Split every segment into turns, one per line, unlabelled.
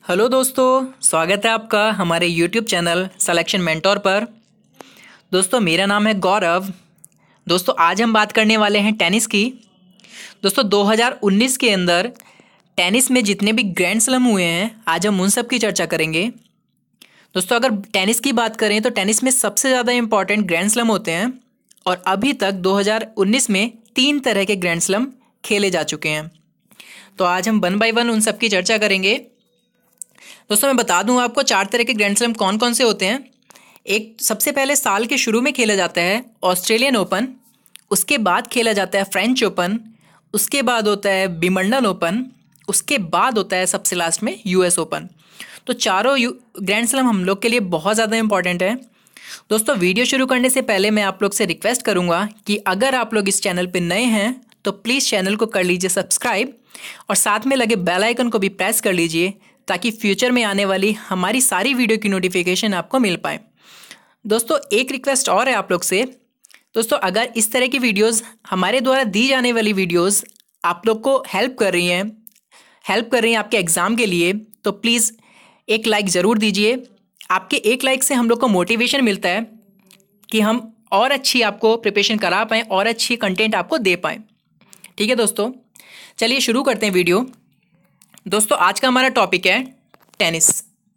Hello दोस्तों, स्वागत है आपका हमारे यूट्यूब चैनल सिलेक्शन मेंटोर पर। दोस्तों मेरा नाम है गौरव। दोस्तों आज हम बात करने वाले हैं टेनिस की। दोस्तों 2019 के अंदर टेनिस में जितने भी ग्रैंड स्लैम हुए हैं आज हम उन सब की चर्चा करेंगे। दोस्तों अगर टेनिस की बात करें तो टेनिस में सबसे ज़्यादा इंपॉर्टेंट ग्रैंड स्लैम होते हैं और अभी तक 2019 में 3 तरह के ग्रैंड स्लैम खेले जा चुके हैं। तो आज हम 1 बाय 1 उन सब की चर्चा करेंगे। दोस्तों मैं बता दूं आपको 4 तरह के ग्रैंड स्लैम कौन कौन से होते हैं। एक सबसे पहले साल के शुरू में खेला जाता है ऑस्ट्रेलियन ओपन, उसके बाद खेला जाता है फ्रेंच ओपन, उसके बाद होता है विंबलडन ओपन, उसके बाद होता है सबसे लास्ट में यूएस ओपन। तो चारों ग्रैंड स्लैम हम लोग के लिए बहुत ज़्यादा इंपॉर्टेंट है। दोस्तों वीडियो शुरू करने से पहले मैं आप लोग से रिक्वेस्ट करूँगा कि अगर आप लोग इस चैनल पर नए हैं तो प्लीज़ चैनल को कर लीजिए सब्सक्राइब और साथ में लगे बेल आइकन को भी प्रेस कर लीजिए ताकि फ्यूचर में आने वाली हमारी सारी वीडियो की नोटिफिकेशन आपको मिल पाए। दोस्तों एक रिक्वेस्ट और है आप लोग से। दोस्तों अगर इस तरह की वीडियोस हमारे द्वारा दी जाने वाली वीडियोस आप लोग को हेल्प कर रही हैं आपके एग्ज़ाम के लिए, तो प्लीज़ एक लाइक ज़रूर दीजिए। आपके एक लाइक से हम लोग को मोटिवेशन मिलता है कि हम और अच्छी आपको प्रिपरेशन करा पाएँ और अच्छी कंटेंट आपको दे पाएँ। ठीक है दोस्तों, चलिए शुरू करते हैं वीडियो। दोस्तों आज का हमारा टॉपिक है टेनिस।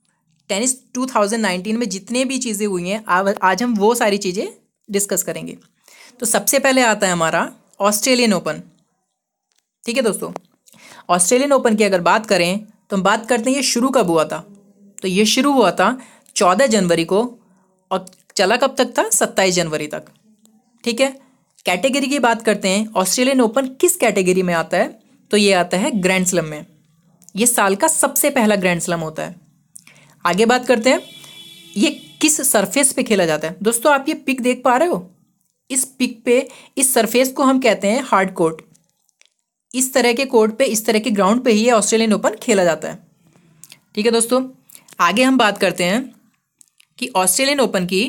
2019 में जितने भी चीज़ें हुई हैं आज हम वो सारी चीज़ें डिस्कस करेंगे। तो सबसे पहले आता है हमारा ऑस्ट्रेलियन ओपन। ठीक है दोस्तों, ऑस्ट्रेलियन ओपन की अगर बात करें तो हम बात करते हैं ये शुरू कब हुआ था। तो ये शुरू हुआ था 14 जनवरी को और चला कब तक था, 27 जनवरी तक। ठीक है, कैटेगरी की बात करते हैं ऑस्ट्रेलियन ओपन किस कैटेगरी में आता है, तो ये आता है ग्रैंड स्लैम में। ये साल का सबसे पहला ग्रैंड स्लैम होता है। आगे बात करते हैं ये किस सरफेस पे खेला जाता है। दोस्तों आप ये पिक देख पा रहे हो, इस पिक पे इस सरफेस को हम कहते हैं हार्ड कोर्ट। इस तरह के कोर्ट पे, इस तरह के ग्राउंड पे ही ये ऑस्ट्रेलियन ओपन खेला जाता है। ठीक है दोस्तों, आगे हम बात करते हैं कि ऑस्ट्रेलियन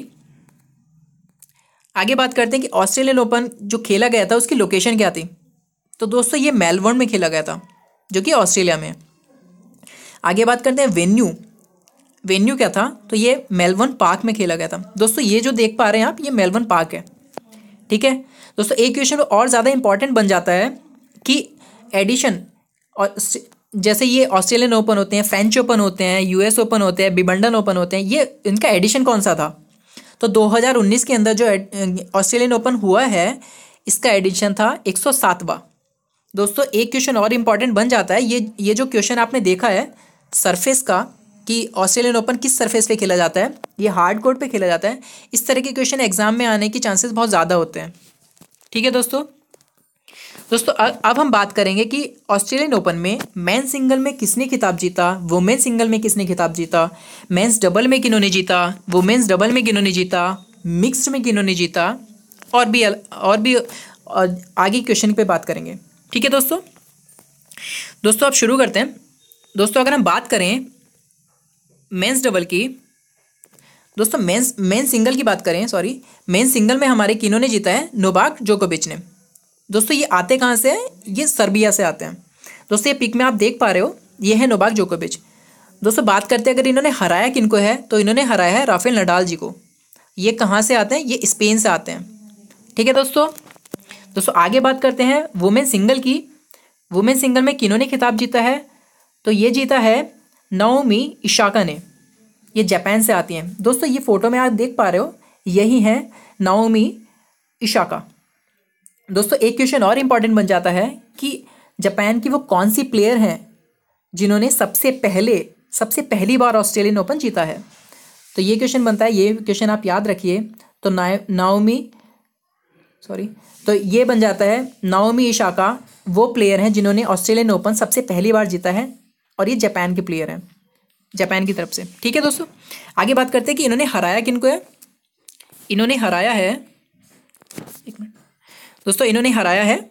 ओपन जो खेला गया था उसकी लोकेशन क्या थी। तो दोस्तों ये मेलबर्न में खेला गया था जो कि ऑस्ट्रेलिया में। आगे बात करते हैं वेन्यू क्या था, तो ये मेलबर्न पार्क में खेला गया था। दोस्तों ये जो देख पा रहे हैं आप, ये मेलबर्न पार्क है। ठीक है दोस्तों, एक क्वेश्चन और ज़्यादा इंपॉर्टेंट बन जाता है कि एडिशन, और जैसे ये ऑस्ट्रेलियन ओपन होते हैं, फ्रेंच ओपन होते हैं, यूएस ओपन होते हैं, विंबलडन ओपन होते हैं, ये इनका एडिशन कौन सा था। तो 2019 के अंदर जो ऑस्ट्रेलियन ओपन हुआ है इसका एडिशन था 107वां। दोस्तों एक क्वेश्चन और इम्पॉर्टेंट बन जाता है, ये जो क्वेश्चन आपने देखा है सरफेस का कि ऑस्ट्रेलियन ओपन किस सरफेस पे खेला जाता है, ये हार्ड कोर्ट पे खेला जाता है। इस तरह के क्वेश्चन एग्जाम में आने के चांसेस बहुत ज़्यादा होते हैं। ठीक है दोस्तों अब हम बात करेंगे कि ऑस्ट्रेलियन ओपन में मेन सिंगल में किसने खिताब जीता, वुमेन सिंगल में किसने खिताब जीता, मेंस डबल में किन्होंने जीता, वुमेन्स डबल में किन्होंने जीता, मिक्स्ड में किन्होंने जीता, और भी आगे क्वेश्चन पे बात करेंगे। ठीक है दोस्तों अब शुरू करते हैं। दोस्तों अगर हम बात करें मेंस डबल की, दोस्तों मेन सिंगल की बात करें, मेन सिंगल में हमारे किन्होंने जीता है, नोवाक जोकोविच ने। दोस्तों ये आते कहाँ से हैं, ये सर्बिया से आते हैं। दोस्तों ये पिक में आप देख पा रहे हो, ये है नोवाक जोकोविच। दोस्तों बात करते हैं अगर इन्होंने हराया किनको है, तो इन्होंने हराया है राफेल नडाल जी को। ये कहाँ से आते हैं, ये स्पेन से आते हैं। ठीक है दोस्तों आगे बात करते हैं वुमेन सिंगल की। वुमेन सिंगल में किन्होंने खिताब जीता है, तो ये जीता है नाओमी ओसाका ने। ये जापान से आती हैं। दोस्तों ये फोटो में आप देख पा रहे हो, यही है नाओमी ओसाका। दोस्तों एक क्वेश्चन और इम्पॉर्टेंट बन जाता है कि जापान की वो कौन सी प्लेयर हैं जिन्होंने सबसे पहली बार ऑस्ट्रेलियन ओपन जीता है। तो ये क्वेश्चन बनता है, ये क्वेश्चन आप याद रखिए। तो ये बन जाता है नाओमी ओसाका वो प्लेयर हैं जिन्होंने ऑस्ट्रेलियन ओपन सबसे पहली बार जीता है, और ये जापान के प्लेयर हैं, जापान की तरफ से। ठीक है दोस्तों, आगे बात करते हैं कि इन्होंने हराया किनको है। इन्होंने हराया है, एक मिनट दोस्तों, इन्होंने हराया है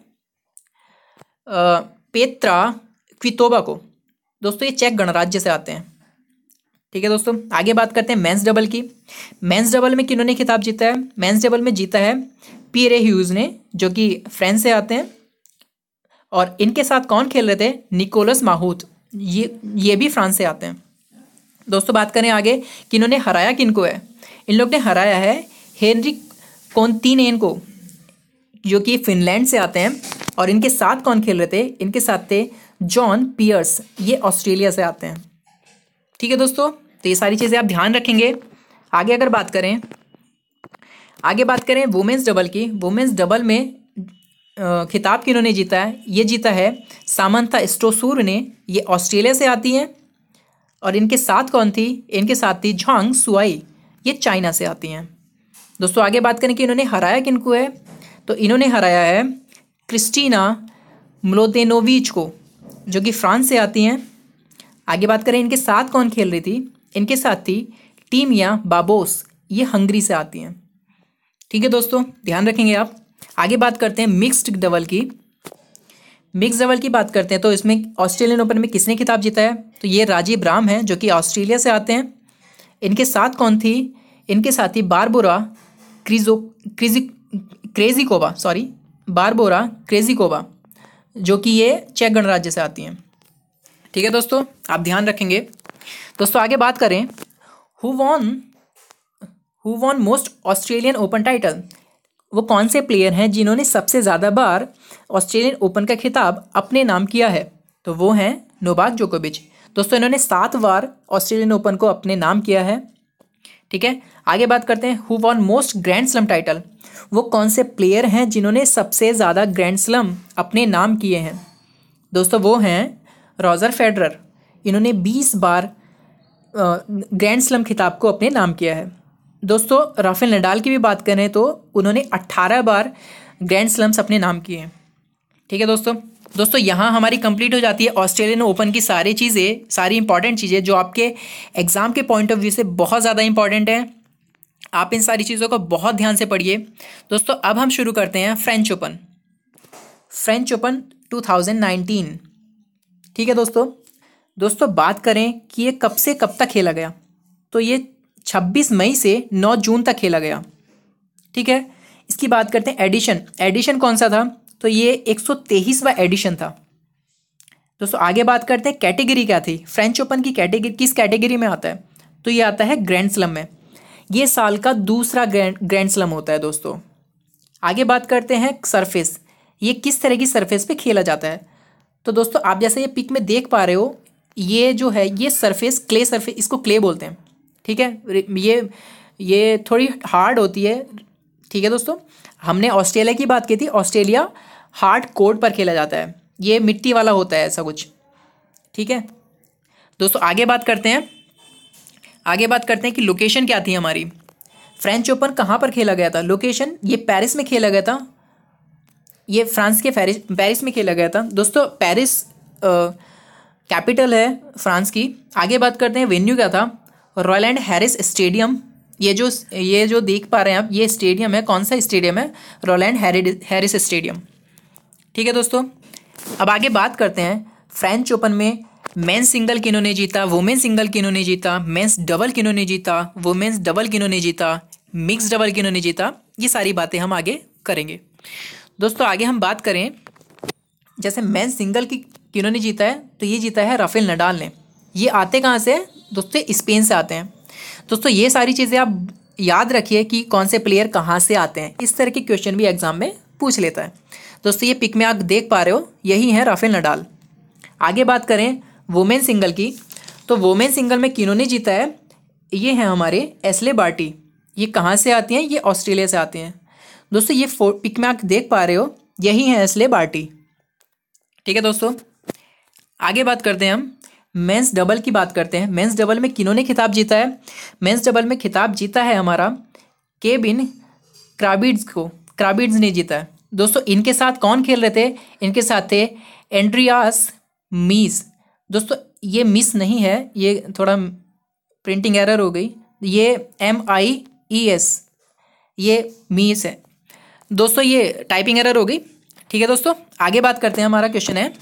पेत्रा क्वितोवा को। दोस्तों ये चेक गणराज्य से आते हैं। ठीक है दोस्तों, आगे बात करते हैं मेंस डबल की। मेंस डबल में किन्होंने खिताब जीता है, मेंस डबल में जीता है पियरे ह्यूज ने, जो कि फ्रांस से आते हैं। और इनके साथ कौन खेल रहे थे, निकोलस माहूत, ये भी फ्रांस से आते हैं। दोस्तों बात करें आगे कि इन्होंने हराया किनको है। इन लोग ने हराया है हेनरिक कोंतिनेन को, जो कि फिनलैंड से आते हैं। और इनके साथ कौन खेल रहे थे, इनके साथ थे जॉन पियर्स, ये ऑस्ट्रेलिया से आते हैं। ठीक है दोस्तों, तो ये सारी चीज़ें आप ध्यान रखेंगे। आगे अगर बात करें, आगे बात करें वुमेन्स डबल की। वुमेन्स डबल में खिताब किन्होंने जीता है, ये जीता है सामंथा स्टोसुर ने, ये ऑस्ट्रेलिया से आती हैं। और इनके साथ कौन थी, इनके साथ थी झांग सुआई, ये चाइना से आती हैं। दोस्तों आगे बात करें कि इन्होंने हराया किनको है, तो इन्होंने हराया है क्रिस्टीना म्लोदेनोविच को, जो कि फ्रांस से आती हैं। आगे बात करें इनके साथ कौन खेल रही थी, इनके साथ थी टीमिया बाबोस, ये हंगरी से आती हैं। ठीक है दोस्तों, ध्यान रखेंगे आप। आगे बात करते हैं मिक्स्ड डबल की। मिक्स डबल की बात करते हैं तो इसमें ऑस्ट्रेलियन ओपन में किसने खिताब जीता है, तो ये राजीव राम है, जो कि ऑस्ट्रेलिया से आते हैं। इनके साथ कौन थी, इनके साथ थी बारबोरा क्रेजिकोवा, जो कि ये चेक गणराज्य से आती हैं। ठीक है दोस्तों, आप ध्यान रखेंगे। दोस्तों आगे बात करें who won most Australian Open title, वो कौन से प्लेयर हैं जिन्होंने सबसे ज़्यादा बार ऑस्ट्रेलियन ओपन का खिताब अपने नाम किया है, तो वो हैं नोवाक जोकोविच। दोस्तों इन्होंने 7 बार ऑस्ट्रेलियन ओपन को अपने नाम किया है। ठीक है, आगे बात करते हैं who won most Grand Slam title, वो कौन से प्लेयर हैं जिन्होंने सबसे ज़्यादा ग्रैंड स्लैम अपने नाम किए हैं। दोस्तों वो हैं रॉजर फेडरर, इन्होंने 20 बार ग्रैंड स्लैम खिताब को अपने नाम किया है। दोस्तों राफेल नडाल की भी बात करें तो उन्होंने 18 बार ग्रैंड स्लैम्स अपने नाम किए हैं। ठीक है दोस्तों यहाँ हमारी कंप्लीट हो जाती है ऑस्ट्रेलियन ओपन की सारी चीज़ें, सारी इंपॉर्टेंट चीज़ें जो आपके एग्ज़ाम के पॉइंट ऑफ व्यू से बहुत ज़्यादा इंपॉर्टेंट हैं। आप इन सारी चीज़ों को बहुत ध्यान से पढ़िए। दोस्तों अब हम शुरू करते हैं फ्रेंच ओपन 2019। ठीक है दोस्तों बात करें कि ये कब से कब तक खेला गया, तो ये 26 मई से 9 जून तक खेला गया। ठीक है, इसकी बात करते हैं एडिशन कौन सा था, तो ये 123वां एडिशन था। दोस्तों आगे बात करते हैं कैटेगरी क्या थी, फ्रेंच ओपन की कैटेगरी किस कैटेगरी में आता है, तो ये आता है ग्रैंड स्लैम में। ये साल का दूसरा ग्रैंड स्लैम होता है दोस्तों। आगे बात करते हैं सरफेस, ये किस तरह की सरफेस पे खेला जाता है, तो दोस्तों आप जैसे ये पिक में देख पा रहे हो, ये जो है ये सरफेस क्ले सरफेस, इसको क्ले बोलते हैं। ठीक है, ये थोड़ी हार्ड होती है। ठीक है दोस्तों, हमने ऑस्ट्रेलिया की बात की थी, ऑस्ट्रेलिया हार्ड कोर्ट पर खेला जाता है, ये मिट्टी वाला होता है ऐसा कुछ। ठीक है दोस्तों, आगे बात करते हैं कि लोकेशन क्या थी हमारी, फ्रेंच ओपन कहाँ पर खेला गया था। लोकेशन ये पेरिस में खेला गया था, ये फ्रांस के पेरिस में खेला गया था। दोस्तों पेरिस कैपिटल है फ्रांस की। आगे बात करते हैं वेन्यू क्या था, रॉयल एंड हैरिस स्टेडियम। ये जो देख पा रहे हैं आप, ये स्टेडियम है, कौन सा स्टेडियम है, रॉयल एंड हैरिस स्टेडियम। ठीक है दोस्तों, अब आगे बात करते हैं फ्रेंच ओपन में मेंस सिंगल किन्होंने जीता, वुमेन्स सिंगल किन्होंने जीता, मेंस डबल किन्होंने जीता, वुमेन्स डबल किन्होंने जीता, मिक्स डबल किन्होंने जीता, ये सारी बातें हम आगे करेंगे। दोस्तों आगे हम बात करें जैसे मेंस सिंगल की किन्होंने जीता है, तो ये जीता है राफेल नडाल ने। ये आते कहाँ से हैं दोस्तों, स्पेन से आते हैं। दोस्तों ये सारी चीज़ें आप याद रखिए कि कौन से प्लेयर कहाँ से आते हैं, इस तरह के क्वेश्चन भी एग्जाम में पूछ लेता है। दोस्तों ये पिक में आप देख पा रहे हो, यही है राफेल नडाल। आगे बात करें वुमेन सिंगल की, तो वुमेन सिंगल में किन्होंने जीता है, ये हैं हमारे एशले बार्टी। ये कहाँ से आती हैं, ये ऑस्ट्रेलिया से आते हैं। दोस्तों ये पिक में आप देख पा रहे हो, यही हैं एशले बार्टी। ठीक है दोस्तों, आगे बात करते हैं हम मेंस डबल की बात करते हैं। मेंस डबल में किन्होंने खिताब जीता है, मेंस डबल में खिताब जीता है हमारा केविन क्राबिड्स ने जीता है। दोस्तों इनके साथ कौन खेल रहे थे, इनके साथ थे एंड्रियास मीस। दोस्तों ये मिस नहीं है, ये थोड़ा प्रिंटिंग एरर हो गई, ये MIES, ये मीस है दोस्तों, ये टाइपिंग एरर हो गई। ठीक है दोस्तों, आगे बात करते हैं। हमारा क्वेश्चन है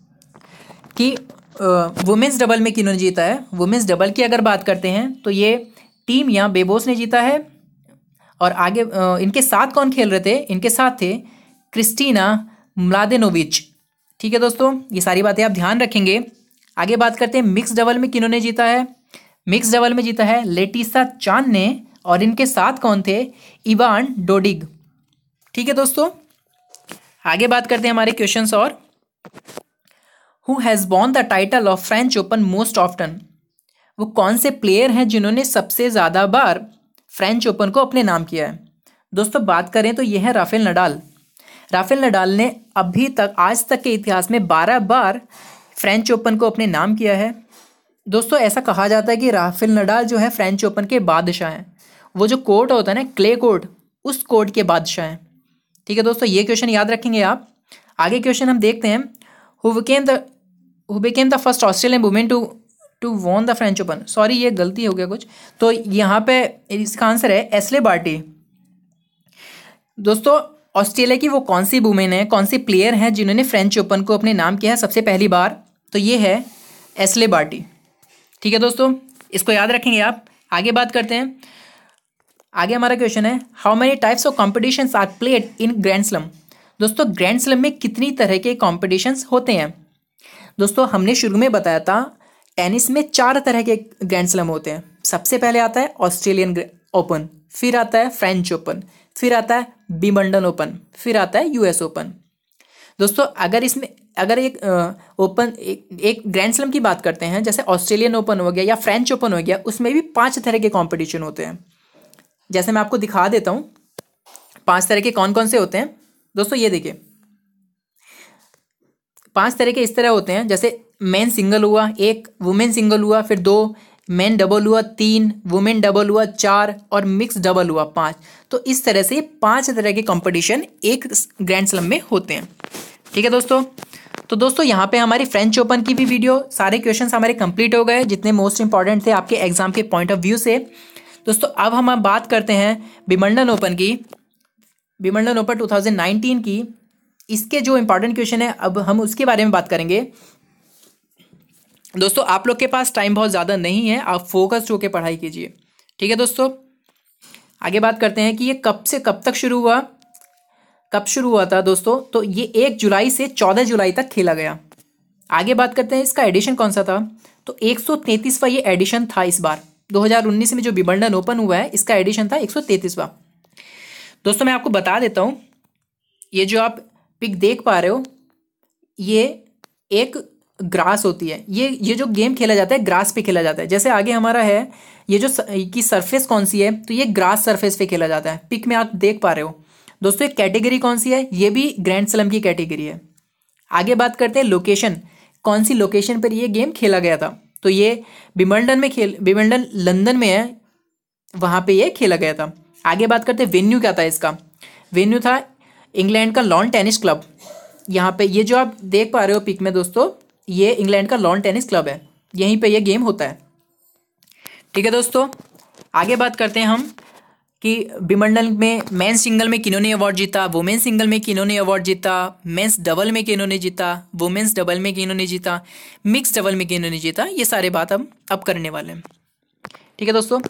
कि वुमेन्स डबल में किन्होंने जीता है। वुमेन्स डबल की अगर बात करते हैं तो ये टीमिया बेबोस ने जीता है। और आगे इनके साथ कौन खेल रहे थे, इनके साथ थे क्रिस्टीना म्लादेनोविच। ठीक है दोस्तों, ये सारी बातें आप ध्यान रखेंगे। आगे बात करते हैं मिक्स डबल में किन्होंने जीता है। मिक्स डबल में जीता है लेटिसा चान ने, और इनके साथ कौन थे, इवान डोडिग। ठीक है दोस्तों, आगे बात करते हैं हमारे क्वेश्चंस और। Who has won the title of French Open most often, वो कौन से प्लेयर हैं जिन्होंने सबसे ज़्यादा बार फ्रेंच ओपन को अपने नाम किया है। दोस्तों बात करें तो यह है राफेल नडाल। राफेल नडाल ने अभी तक आज तक के इतिहास में 12 बार फ्रेंच ओपन को अपने नाम किया है। दोस्तों ऐसा कहा जाता है कि राफेल नडाल जो है फ्रेंच ओपन के बादशाह हैं। वो जो कोर्ट होता है ना, क्ले कोर्ट, उस कोर्ट के बादशाह हैं। ठीक है दोस्तों, ये क्वेश्चन याद रखेंगे आप। आगे क्वेश्चन हम देखते हैं। Who became the first Australian women to won the French Open. Sorry ये गलती हो गया कुछ, तो यहाँ पे इसका आंसर है एस्ले बार्टी। दोस्तों ऑस्ट्रेलिया की वो कौन सी वुमेन है, कौन सी प्लेयर हैं जिन्होंने फ्रेंच ओपन को अपने नाम किया है सबसे पहली बार, तो ये है एस्ले बार्टी। ठीक है दोस्तों, इसको याद रखेंगे आप। आगे बात करते हैं। आगे हमारा क्वेश्चन है how many types of competitions are played in Grand Slam. दोस्तों ग्रैंड स्लम में कितनी तरह के कॉम्पिटिशन्स होते हैं। दोस्तों हमने शुरू में बताया था टेनिस में 4 तरह के ग्रैंड स्लम होते हैं। सबसे पहले आता है ऑस्ट्रेलियन ओपन, फिर आता है फ्रेंच ओपन, फिर आता है विंबलडन ओपन, फिर आता है यूएस ओपन। दोस्तों अगर एक ओपन एक ग्रैंड स्लैम की बात करते हैं, जैसे ऑस्ट्रेलियन ओपन हो गया या फ्रेंच ओपन हो गया, उसमें भी 5 तरह के कंपटीशन होते हैं। जैसे मैं आपको दिखा देता हूँ 5 तरह के कौन कौन से होते हैं। दोस्तों ये देखिए 5 तरह के इस तरह होते हैं, जैसे मेन सिंगल हुआ, 1 वुमेन सिंगल हुआ, फिर 2 मेन डबल हुआ, 3 वुमेन डबल हुआ, 4 और मिक्स डबल हुआ 5। तो इस तरह से 5 तरह के कंपटीशन एक ग्रैंड स्लैम में होते हैं। ठीक है दोस्तों, तो दोस्तों यहाँ पे हमारी फ्रेंच ओपन की भी वीडियो, सारे क्वेश्चंस हमारे कंप्लीट हो गए जितने मोस्ट इंपॉर्टेंट थे आपके एग्जाम के पॉइंट ऑफ व्यू से। दोस्तों अब हम बात करते हैं विंबलडन ओपन की, विंबलडन ओपन 2019 की। इसके जो इंपॉर्टेंट क्वेश्चन है अब हम उसके बारे में बात करेंगे। दोस्तों आप लोग के पास टाइम बहुत ज़्यादा नहीं है, आप फोकस्ड होकर पढ़ाई कीजिए। ठीक है दोस्तों, आगे बात करते हैं कि ये कब से कब तक शुरू हुआ, कब शुरू हुआ था दोस्तों, तो ये 1 जुलाई से 14 जुलाई तक खेला गया। आगे बात करते हैं इसका एडिशन कौन सा था, तो 133वां ये एडिशन था। इस बार 2019 में जो विंबलडन ओपन हुआ है इसका एडिशन था 133वां। दोस्तों मैं आपको बता देता हूँ, ये जो आप पिक देख पा रहे हो ये एक ग्रास होती है। ये जो गेम खेला जाता है ग्रास पे खेला जाता है। जैसे आगे हमारा है ये जो की सरफेस कौन सी है, तो ये ग्रास सरफेस पे खेला जाता है। पिक में आप देख पा रहे हो दोस्तों। एक कैटेगरी कौन सी है, ये भी ग्रैंड स्लैम की कैटेगरी है। आगे बात करते हैं लोकेशन, कौन सी लोकेशन पर ये गेम खेला गया था, तो ये विंबलडन लंदन में है, वहाँ पे ये खेला गया था। आगे बात करते हैं वेन्यू क्या था इसका, वेन्यू था इंग्लैंड का लॉन टेनिस क्लब। यहाँ पे ये जो आप देख पा रहे हो पिक में दोस्तों, ये इंग्लैंड का लॉन टेनिस क्लब है, यहीं पे ये गेम होता है। ठीक है दोस्तों, आगे बात करते हैं हम कि विंबलडन में मेंस सिंगल में किन्होंने अवार्ड जीता, वुमेन्स सिंगल में किन्होंने अवार्ड जीता, मेंस डबल में किन्होंने जीता, वुमेन्स डबल में किन्होंने जीता, मिक्स डबल में किन्होंने जीता, ये सारे बात हम अब करने वाले हैं। ठीक है दोस्तों,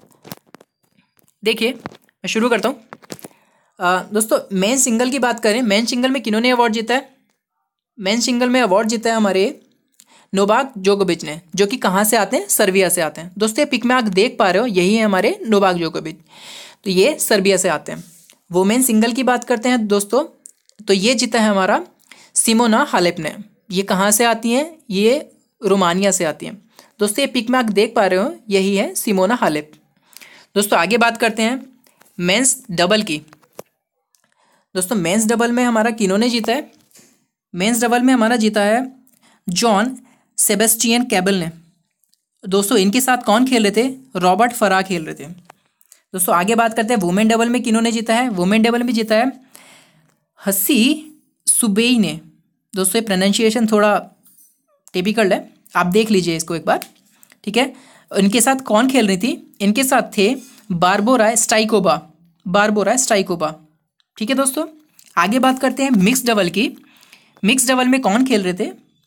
देखिए मैं शुरू करता हूँ। दोस्तों मेन सिंगल की बात करें, मेन सिंगल में किन्होंने अवार्ड जीता है, मेन सिंगल में अवार्ड जीता है हमारे नोवाक जोकोविच ने, जो कि कहाँ से आते हैं, सर्बिया से आते हैं। दोस्तों ये पिक में आप देख पा रहे हो, यही है हमारे नोवाक जोकोविच, तो ये सर्बिया से आते हैं। वुमेन सिंगल की बात करते हैं दोस्तों, तो ये जीता है हमारा सिमोना हालेप ने। ये कहाँ से आती हैं, ये रोमानिया से आती हैं। दोस्तों ये पिक में आप देख पा रहे हो, यही है सिमोना हालेप। दोस्तों आगे बात करते हैं मेंस डबल की। दोस्तों मेंस डबल में हमारा किन्होंने जीता है, मेंस डबल में हमारा जीता है जॉन सेबेस्टियन कैबल ने। दोस्तों इनके साथ कौन खेल रहे थे, रॉबर्ट फरा खेल रहे थे। दोस्तों आगे बात करते हैं वुमेन डबल में किन्होंने जीता है, वुमेन डबल में जीता है हसी सुबेई ने। दोस्तों ये प्रोनाउंसिएशन थोड़ा टिपिकल है, आप देख लीजिए इसको एक बार। ठीक है, इनके साथ कौन खेल रही थी, इनके साथ थे बारबोरा स्ट्राइकोवा, बारबोरा स्ट्राइकोवा। ठीक है दोस्तों, आगे बात करते हैं मिक्स डबल की। मिक्स डबल में कौन खेल रहे थे,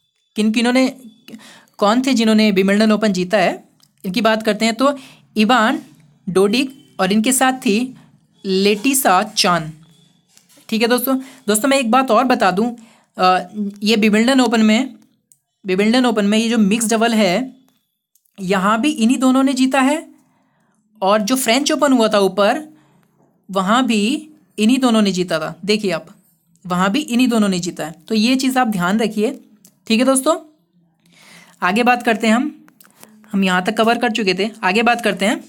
कौन थे जिन्होंने विंबलडन ओपन जीता है, इनकी बात करते हैं तो इवान डोडिग और इनके साथ थी लेटिसा चान। ठीक है दोस्तों मैं एक बात और बता दूं, ये विंबलडन ओपन में ये जो मिक्स डबल है, यहाँ भी इन्हीं दोनों ने जीता है, और जो फ्रेंच ओपन हुआ था ऊपर, वहाँ भी इन्हीं दोनों ने जीता था। देखिए आप, वहाँ भी इन्हीं दोनों ने जीता है। तो ये चीज़ आप ध्यान रखिए। ठीक है दोस्तों, आगे बात करते हैं हम यहाँ तक कवर कर चुके थे। आगे बात करते हैं,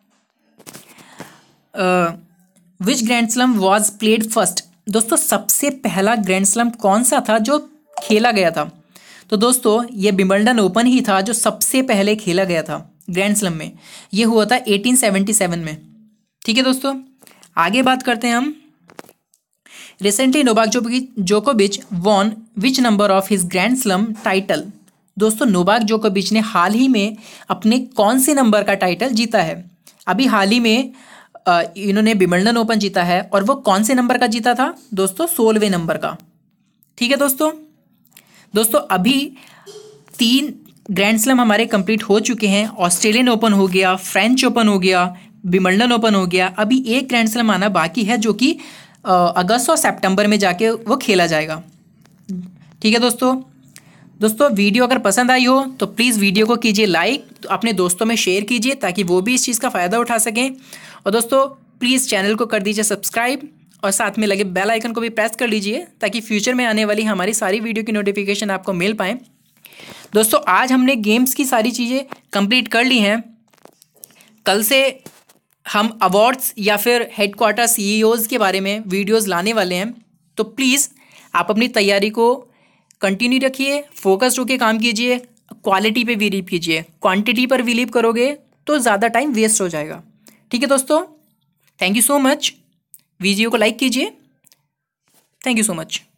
which Grand Slam was played first. दोस्तों सबसे पहला ग्रैंड स्लैम कौन सा था जो खेला गया था? तो दोस्तों ये विंबलडन ओपन ही था जो सबसे पहले खेला गया था ग्रैंड स्लैम में। ये हुआ था 1877 में। ठीक है दोस्तों, आगे बात करते हैं हम, रिसेंटली नोवाक जोकोविच won which number of his Grand Slam title. दोस्तों नोवाक जोकोविच ने हाल ही में अपने कौन से नंबर का टाइटल जीता है? अभी हाल ही में इन्होंने विंबलडन ओपन जीता है, और वो कौन से नंबर का जीता था दोस्तों? 16वें नंबर का। ठीक है दोस्तों अभी 3 ग्रैंड स्लैम हमारे कंप्लीट हो चुके हैं। ऑस्ट्रेलियन ओपन हो गया, फ्रेंच ओपन हो गया, विंबलडन ओपन हो गया। अभी एक ग्रैंड स्लैम आना बाकी है जो कि अगस्त और सितंबर में जाके वो खेला जाएगा। ठीक है दोस्तों वीडियो अगर पसंद आई हो तो प्लीज़ वीडियो को कीजिए लाइक, तो अपने दोस्तों में शेयर कीजिए ताकि वो भी इस चीज़ का फ़ायदा उठा सकें। और दोस्तों प्लीज़ चैनल को कर दीजिए सब्सक्राइब, और साथ में लगे बेल आइकन को भी प्रेस कर लीजिए ताकि फ्यूचर में आने वाली हमारी सारी वीडियो की नोटिफिकेशन आपको मिल पाए। दोस्तों आज हमने गेम्स की सारी चीज़ें कंप्लीट कर ली हैं। कल से हम अवार्ड्स या फिर हेडक्वार्टर CEOs के बारे में वीडियोस लाने वाले हैं। तो प्लीज़ आप अपनी तैयारी को कंटिन्यू रखिए, फोकस्ड होकर काम कीजिए, क्वालिटी पे बिलीव कीजिए। क्वांटिटी पर बिलीव करोगे तो ज़्यादा टाइम वेस्ट हो जाएगा। ठीक है दोस्तों, thank you so much. Video को लाइक कीजिए। Thank you so much.